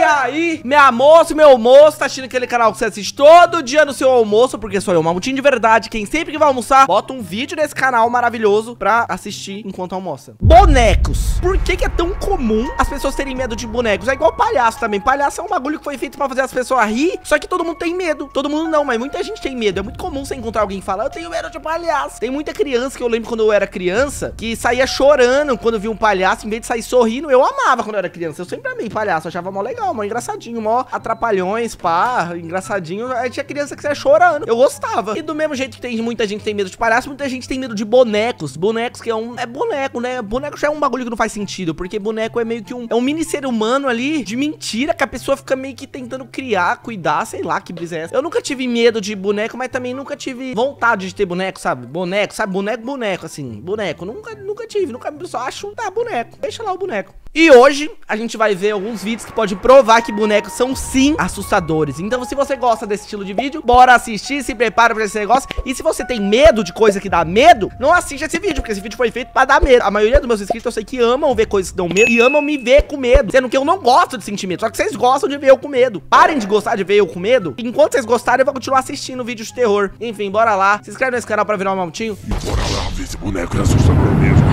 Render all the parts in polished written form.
aí, minha moça, meu moço, tá assistindo aquele canal que você assiste todo dia no seu almoço, porque sou eu, Mamutinho de verdade. Quem sempre que vai almoçar, bota um vídeo nesse canal maravilhoso pra assistir enquanto almoça. Bonecos. Por que é tão comum as pessoas terem medo de bonecos? É igual palhaço também. Palhaço é um bagulho que foi feito pra fazer as pessoas rir, só que todo mundo tem medo. Todo mundo não, mas muita gente tem medo. É muito comum você encontrar alguém que fala, eu tenho medo de palhaço. Tem muita criança que eu lembro quando eu era criança, que saía chorando quando via um palhaço, em vez de sair sorrindo. Eu amava quando eu era criança. Eu sempre amei palhaço, eu achava mó legal, mó engraçadinho, mó atrapalhões, pá, engraçadinho. Aí tinha criança que saia chorando. Eu gostava. E do mesmo jeito que tem muita gente que tem medo de palhaço, muita gente tem medo de bonecos. Bonecos que é boneco, né? Boneco já é um bagulho que não faz sentido, porque boneco é meio que um mini ser humano ali de mentira que a pessoa fica meio que tentando criar, cuidar, sei lá que brisa é essa. Eu nunca tive medo de boneco, mas também nunca tive vontade de ter boneco, sabe? Boneco, sabe? Boneco, assim. Boneco. Nunca tive. Nunca só acho, tá, boneco. Deixa lá o boneco. E hoje a gente vai ver alguns vídeos que podem provar que bonecos são sim assustadores. Então se você gosta desse estilo de vídeo, bora assistir, se prepara pra esse negócio. E se você tem medo de coisa que dá medo, não assiste esse vídeo, porque esse vídeo foi feito pra dar medo. A maioria dos meus inscritos eu sei que amam ver coisas que dão medo e amam me ver com medo, sendo que eu não gosto de sentir medo, só que vocês gostam de ver eu com medo. Parem de gostar de ver eu com medo. Enquanto vocês gostarem, eu vou continuar assistindo vídeos de terror. Enfim, bora lá. Se inscreve nesse canal pra virar um Mamutinho. E bora lá ver esse boneco é assustador mesmo.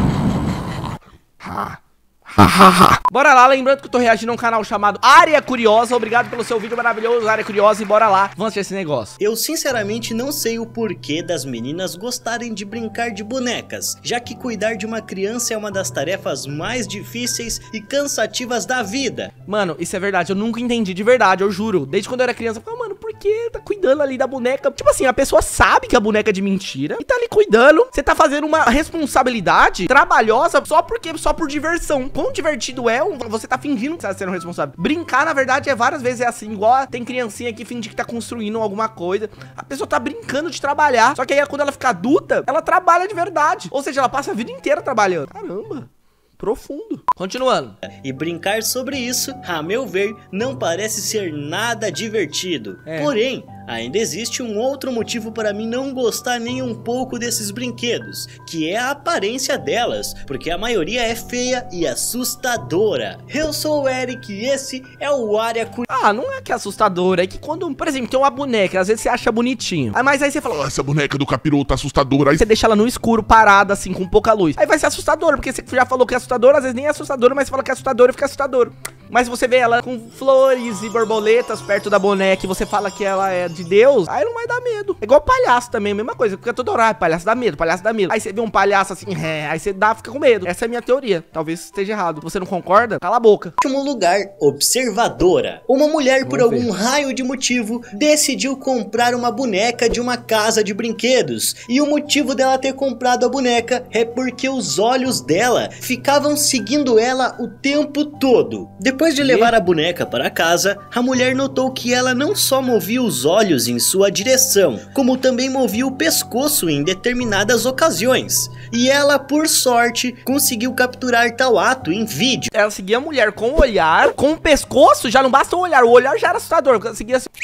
Bora lá, lembrando que eu tô reagindo a um canal chamado Área Curiosa. Obrigado pelo seu vídeo maravilhoso, Área Curiosa. E bora lá, vamos assistir esse negócio. Eu sinceramente não sei o porquê das meninas gostarem de brincar de bonecas, já que cuidar de uma criança é uma das tarefas mais difíceis e cansativas da vida. Mano, isso é verdade, eu nunca entendi de verdade, eu juro. Desde quando eu era criança, eu falava, mano, por que tá cuidando ali da boneca? Tipo assim, a pessoa sabe que a boneca é de mentira e tá ali cuidando. Você tá fazendo uma responsabilidade trabalhosa só por diversão. Quão divertido é você tá fingindo que tá sendo responsável. Brincar, na verdade, várias vezes é assim, igual tem criancinha que finge que tá construindo alguma coisa. A pessoa tá brincando de trabalhar, só que aí quando ela fica adulta, ela trabalha de verdade. Ou seja, ela passa a vida inteira trabalhando. Caramba. Profundo. Continuando. E brincar sobre isso, a meu ver, não parece ser nada divertido. Porém, ainda existe um outro motivo para mim não gostar nem um pouco desses brinquedos, que é a aparência delas, porque a maioria é feia e assustadora. Eu sou o Eric e esse é o Área Curiosa. Ah, não é que é assustadora, é que quando, por exemplo, tem uma boneca, às vezes você acha bonitinho. Mas aí você fala, Essa boneca do capiroto tá assustadora. Aí você deixa ela no escuro, parada, assim, com pouca luz. Aí vai ser assustador, porque você já falou que é assustador, às vezes nem é assustador, mas você fala que é assustador e fica assustador. Mas você vê ela com flores e borboletas perto da boneca e você fala que ela é de Deus, aí não vai dar medo. É igual palhaço também, a mesma coisa, porque toda hora, palhaço dá medo, palhaço dá medo. Aí você vê um palhaço assim, aí você fica com medo. Essa é a minha teoria, talvez esteja errado. Você não concorda? Cala a boca. Último lugar, observadora. Uma mulher, por algum raio de motivo, decidiu comprar uma boneca de uma casa de brinquedos. E o motivo dela ter comprado a boneca é porque os olhos dela ficavam seguindo ela o tempo todo. Depois de levar a boneca para casa, a mulher notou que ela não só movia os olhos em sua direção, como também movia o pescoço em determinadas ocasiões. E ela, por sorte, conseguiu capturar tal ato em vídeo. Ela seguia a mulher com o olhar, com o pescoço, já não basta o olhar já era assustador, seguia assim.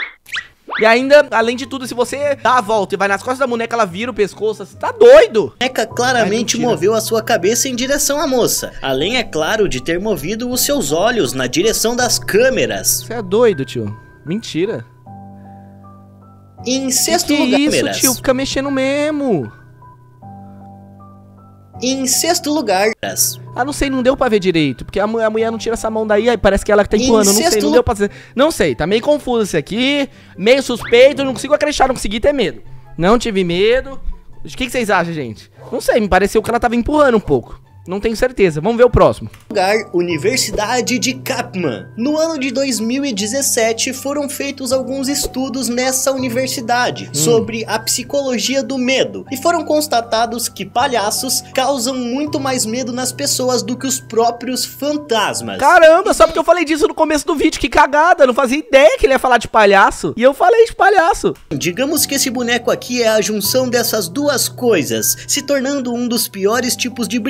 E ainda, além de tudo, se você dá a volta e vai nas costas da boneca, ela vira o pescoço, você tá doido? A boneca claramente moveu a sua cabeça em direção à moça, além, é claro, de ter movido os seus olhos na direção das câmeras. Você é doido, tio. Mentira. Em sexto lugar, isso, tio? Fica mexendo mesmo. Em sexto lugar, ah, não sei, não deu pra ver direito, porque a mulher não tira essa mão daí, aí parece que ela que tá empurrando, não sei, não deu pra dizer. Não sei, tá meio confuso esse aqui, meio suspeito, não consigo acreditar, não consegui ter medo. Não tive medo. O que vocês acham, gente? Não sei, me pareceu que ela tava empurrando um pouco. Não tenho certeza, vamos ver o próximo. Universidade de Chapman. No ano de 2017 foram feitos alguns estudos nessa universidade sobre a psicologia do medo e foram constatados que palhaços causam muito mais medo nas pessoas do que os próprios fantasmas. Caramba, só porque eu falei disso no começo do vídeo, que cagada, eu não fazia ideia que ele ia falar de palhaço e eu falei de palhaço. Digamos que esse boneco aqui é a junção dessas duas coisas, se tornando um dos piores tipos de brinquedos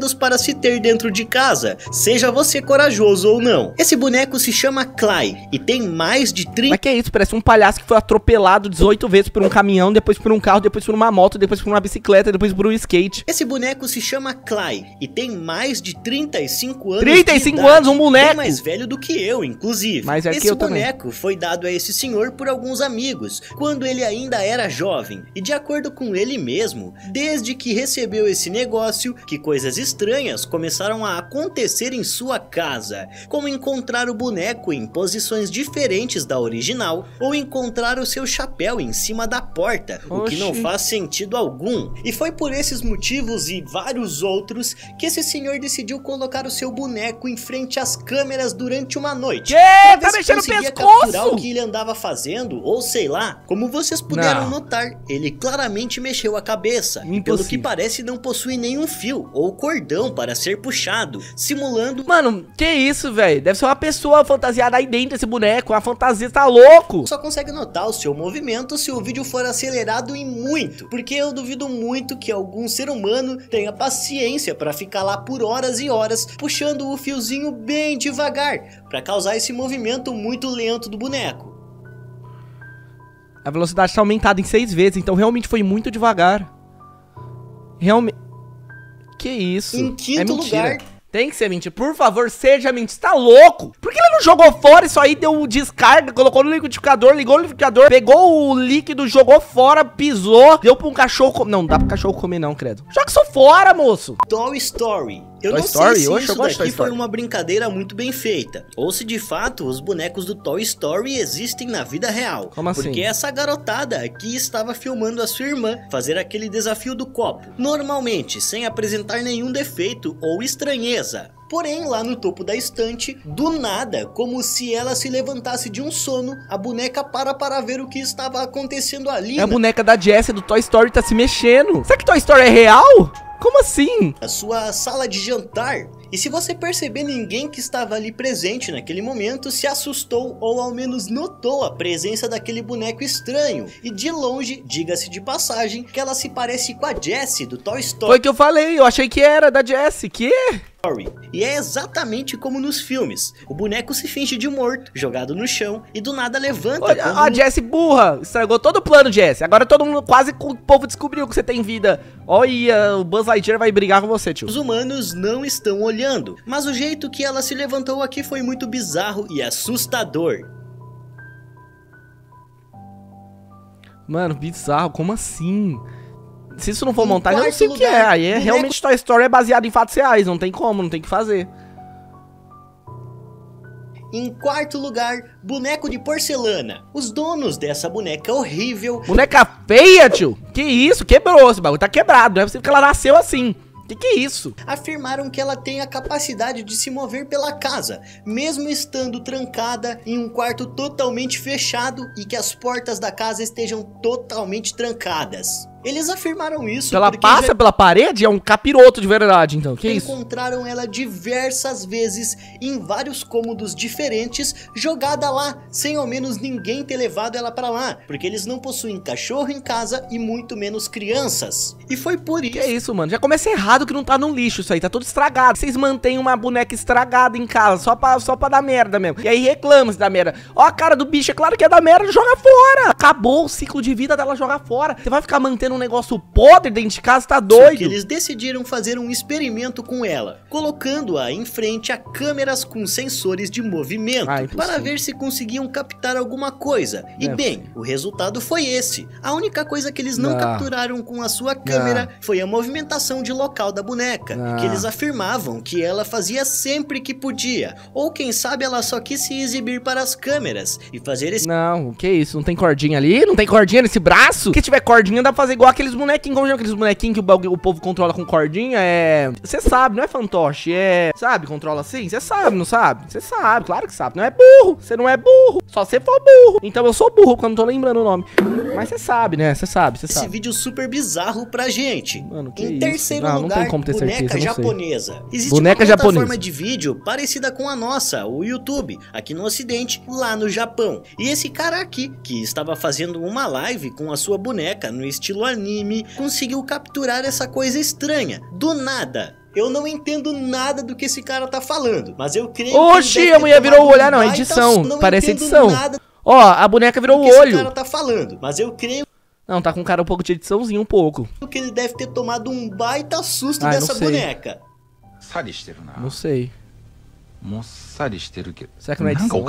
bonitinhos para se ter dentro de casa, seja você corajoso ou não. Esse boneco se chama Clay e tem mais de 30... Mas que é isso? Parece um palhaço que foi atropelado 18 vezes por um caminhão, depois por um carro, depois por uma moto, depois por uma bicicleta, depois por um skate. Esse boneco se chama Clay e tem mais de 35 anos. 35 anos, um boneco! Bem mais velho do que eu, inclusive. Mais velho que esse eu também. boneco foi dado a esse senhor por alguns amigos, quando ele ainda era jovem. E de acordo com ele mesmo, desde que recebeu esse negócio, que coisas estranhas começaram a acontecer em sua casa, como encontrar o boneco em posições diferentes da original, ou encontrar o seu chapéu em cima da porta, o que não faz sentido algum. E foi por esses motivos e vários outros que esse senhor decidiu colocar o seu boneco em frente às câmeras durante uma noite. Tá mexendo no pescoço! Capturar o que ele andava fazendo, ou sei lá. Como vocês puderam notar, ele claramente mexeu a cabeça. E pelo que parece não possui nenhum fio ou cordão para ser puxado, simulando... Mano, que isso, velho? Deve ser uma pessoa fantasiada aí dentro desse boneco. A fantasia tá louco. Só consegue notar o seu movimento se o vídeo for acelerado e muito, porque eu duvido muito que algum ser humano tenha paciência para ficar lá por horas e horas puxando o fiozinho bem devagar, para causar esse movimento muito lento do boneco. A velocidade tá aumentada em 6 vezes, então realmente foi muito devagar. Realmente... Que isso? Em quinto lugar... Tem que ser mentira. Por favor, seja mentira. Você tá louco? Por que ele não jogou fora isso aí? Deu descarga, colocou no liquidificador, ligou no liquidificador, pegou o líquido, jogou fora, pisou, deu pra um cachorro... Não, dá pro cachorro comer não, credo. Joga isso fora, moço. Toy Story. Eu não sei se isso daqui foi uma brincadeira muito bem feita, ou se de fato os bonecos do Toy Story existem na vida real. Como assim? Porque essa garotada aqui estava filmando a sua irmã fazer aquele desafio do copo, normalmente sem apresentar nenhum defeito ou estranheza. Porém, lá no topo da estante, do nada, como se ela se levantasse de um sono, a boneca para ver o que estava acontecendo ali. É a boneca da Jessie do Toy Story, tá se mexendo. Será que Toy Story é real? Como assim? A sua sala de jantar. E se você perceber, ninguém que estava ali presente naquele momento se assustou ou ao menos notou a presença daquele boneco estranho. E de longe, diga-se de passagem, que ela se parece com a Jessie do Toy Story. Foi o que eu falei, eu achei que era da Jessie, que? E é exatamente como nos filmes. O boneco se finge de morto, jogado no chão, e do nada levanta. Olha, a Jessie burra, estragou todo o plano, Jessie. Agora todo mundo, quase o povo descobriu que você tem vida. Olha, o Buzz Lightyear vai brigar com você, tio. Os humanos não estão olhando, mas o jeito que ela se levantou aqui foi muito bizarro e assustador. Mano, bizarro, como assim? Se isso não for montagem, eu não sei o que é. Aí realmente Toy Story é baseado em fatos reais. Não tem como, não tem o que fazer. Em quarto lugar, boneco de porcelana. Os donos dessa boneca horrível... Boneca feia, tio? Que isso? Quebrou, esse bagulho tá quebrado. Não é possível que ela nasceu assim. Que é isso? Afirmaram que ela tem a capacidade de se mover pela casa, mesmo estando trancada em um quarto totalmente fechado e que as portas da casa estejam totalmente trancadas. Eles afirmaram isso ela passa pela parede? É um capiroto de verdade, então. Que isso? Encontraram ela diversas vezes em vários cômodos diferentes, jogada lá, sem ao menos ninguém ter levado ela pra lá, porque eles não possuem cachorro em casa e muito menos crianças. E foi por isso... Que é isso, mano? Já começa errado que não tá no lixo isso aí, tá tudo estragado. Vocês mantêm uma boneca estragada em casa, só pra dar merda mesmo. E aí reclama se dá merda. Ó a cara do bicho, é claro que é da merda, joga fora. Acabou o ciclo de vida dela, joga fora. Você vai ficar mantendo um negócio podre dentro de casa, tá doido? Só que eles decidiram fazer um experimento com ela, colocando-a em frente a câmeras com sensores de movimento, para ver se conseguiam captar alguma coisa. E bem, o resultado foi esse. A única coisa que eles não capturaram com a sua câmera foi a movimentação de local da boneca, que eles afirmavam que ela fazia sempre que podia, ou quem sabe ela só quis se exibir para as câmeras e fazer esse... Não, que isso? Não tem cordinha ali? Não tem cordinha nesse braço? Se tiver cordinha dá pra fazer igual aqueles bonequinhos, como aqueles bonequinhos que o povo controla com cordinha, Você sabe, não é fantoche, Sabe, controla assim? Você sabe, não sabe? Você sabe, claro que sabe. Não é burro, você não é burro. Só você for burro. Então eu sou burro, porque eu não tô lembrando o nome. Mas você sabe, né? Você sabe. Esse vídeo super bizarro pra gente. Mano, que em terceiro lugar, não tem como ter boneca certeza, japonesa. Existe boneca uma plataforma de vídeo parecida com a nossa, o YouTube, aqui no Ocidente, lá no Japão. E esse cara aqui, que estava fazendo uma live com a sua boneca no estilo anime, conseguiu capturar essa coisa estranha, do nada. Eu não entendo nada do que esse cara tá falando, mas eu creio Oxi, a mulher virou o olho. Não, é edição. Parece edição. Ó, a boneca virou o olho. Esse cara tá falando, mas eu creio... Não, tá com cara um pouco de ediçãozinho, um pouco. Que ele deve ter tomado um baita susto dessa boneca. Não sei. Será que não é edição?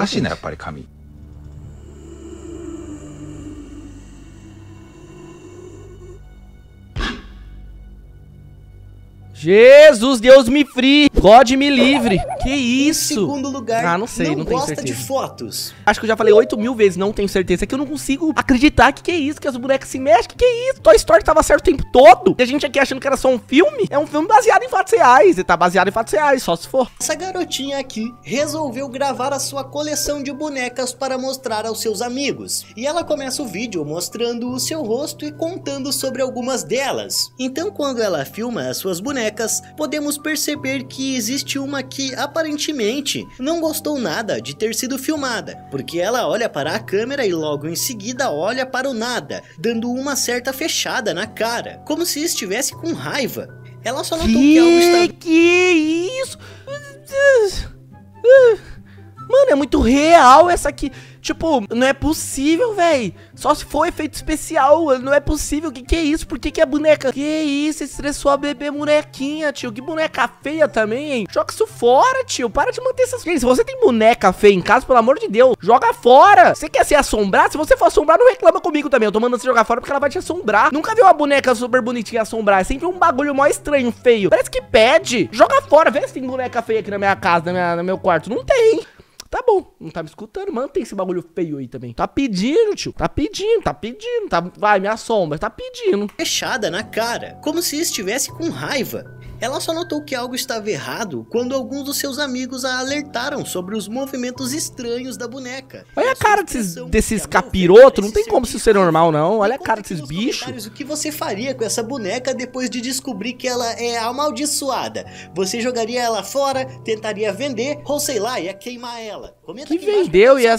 Jesus, Deus me free, God me livre. Que isso? Em segundo lugar, não sei, não tenho gosta certeza de fotos. Acho que eu já falei 8.000 vezes, não tenho certeza. É que eu não consigo acreditar que é isso, que as bonecas se mexem, que é isso? Toy Story tava certo o tempo todo. E a gente aqui achando que era só um filme. É um filme baseado em fatos reais, e tá baseado em fatos reais, só se for. Essa garotinha aqui resolveu gravar a sua coleção de bonecas para mostrar aos seus amigos. E ela começa o vídeo mostrando o seu rosto e contando sobre algumas delas. Então quando ela filma as suas bonecas, podemos perceber que existe uma que aparentemente não gostou nada de ter sido filmada, porque ela olha para a câmera e logo em seguida olha para o nada, dando uma certa fechada na cara, como se estivesse com raiva. Ela só notou que algo está... Que isso? Mano, é muito real essa aqui. Tipo, não é possível, velho. Só se for efeito especial. Não é possível. Que é isso? Por que a boneca... Que isso? Estressou a bebê bonequinha, tio. Que boneca feia também, hein? Joga isso fora, tio. Para de manter essas... Gente, se você tem boneca feia em casa, pelo amor de Deus, joga fora. Você quer ser assombrado? Se você for assombrar, não reclama comigo também. Eu tô mandando você jogar fora porque ela vai te assombrar. Nunca vi uma boneca super bonitinha assombrar. É sempre um bagulho mó estranho, feio. Parece que pede. Joga fora. Vê se tem boneca feia aqui na minha casa, no meu quarto. Não tem. Tá bom, não tá me escutando, mantém esse bagulho feio aí também. Tá pedindo, tio, tá pedindo, tá... Vai, me assombra, tá pedindo. Fechada na cara, como se estivesse com raiva. Ela só notou que algo estava errado quando alguns dos seus amigos a alertaram sobre os movimentos estranhos da boneca. Olha a cara desses capirotos, não tem como isso ser normal não. Olha a cara desses bichos. O que você faria com essa boneca depois de descobrir que ela é amaldiçoada? Você jogaria ela fora, tentaria vender, ou sei lá, ia queimar ela? Comenta que vendeu e ia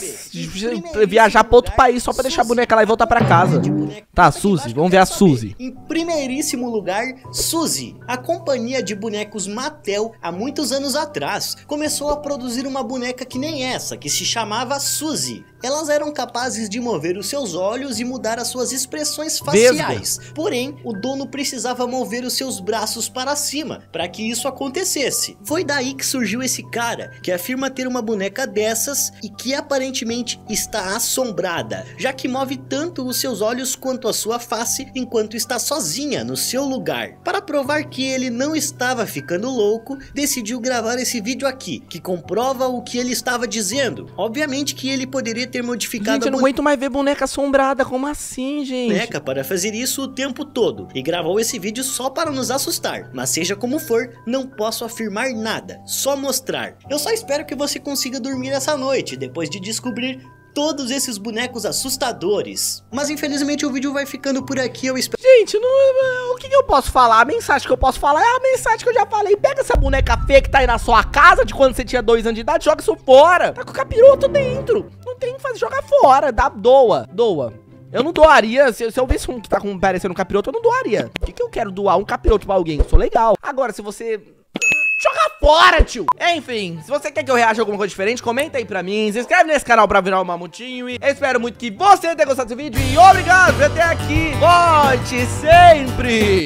viajar pra outro país só pra deixar a boneca lá e voltar pra casa. Tá, Suzy, vamos ver a Suzy. Em primeiríssimo lugar, Suzy, a companhia de bonecos Mattel, há muitos anos atrás, começou a produzir uma boneca que nem essa, que se chamava Suzy. Elas eram capazes de mover os seus olhos e mudar as suas expressões faciais. Porém, o dono precisava mover os seus braços para cima para que isso acontecesse. Foi daí que surgiu esse cara, que afirma ter uma boneca dessas e que aparentemente está assombrada, já que move tanto os seus olhos quanto a sua face enquanto está sozinha no seu lugar. Para provar que ele não estava ficando louco, decidiu gravar esse vídeo aqui, que comprova o que ele estava dizendo. Obviamente que ele poderia ter modificado gente, eu não aguento mais ver boneca assombrada, como assim, gente? Boneca para fazer isso o tempo todo, e gravou esse vídeo só para nos assustar, mas seja como for, não posso afirmar nada, só mostrar. Eu só espero que você consiga dormir essa noite, depois de descobrir todos esses bonecos assustadores. Mas infelizmente o vídeo vai ficando por aqui, eu espero... Gente, o que eu posso falar? A mensagem que eu posso falar é a mensagem que eu já falei. Pega essa boneca feia que tá aí na sua casa de quando você tinha 2 anos de idade, joga isso fora. Tá com o capiroto dentro. Não tem o que fazer, joga fora, doa. Eu não doaria, se eu visse um que tá parecendo um capiroto, eu não doaria. Por que eu quero doar um capiroto pra alguém? Eu sou legal. Agora, se você... Joga fora, tio! Enfim, se você quer que eu reaja a alguma coisa diferente, comenta aí pra mim, se inscreve nesse canal pra virar um mamutinho e eu espero muito que você tenha gostado desse vídeo e obrigado por até aqui. Volte sempre!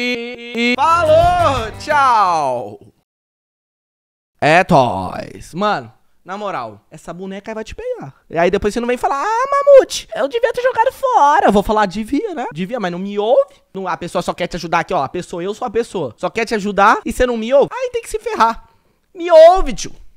E falou! Tchau! É toys. Mano, na moral, essa boneca aí vai te pegar. E aí depois você não vem falar, Mamute, eu devia ter jogado fora. Eu vou falar, devia, né? Devia, mas não me ouve. Não, a pessoa só quer te ajudar aqui, ó. Eu sou a pessoa. Só quer te ajudar e você não me ouve. Aí tem que se ferrar. Me ouve, tio.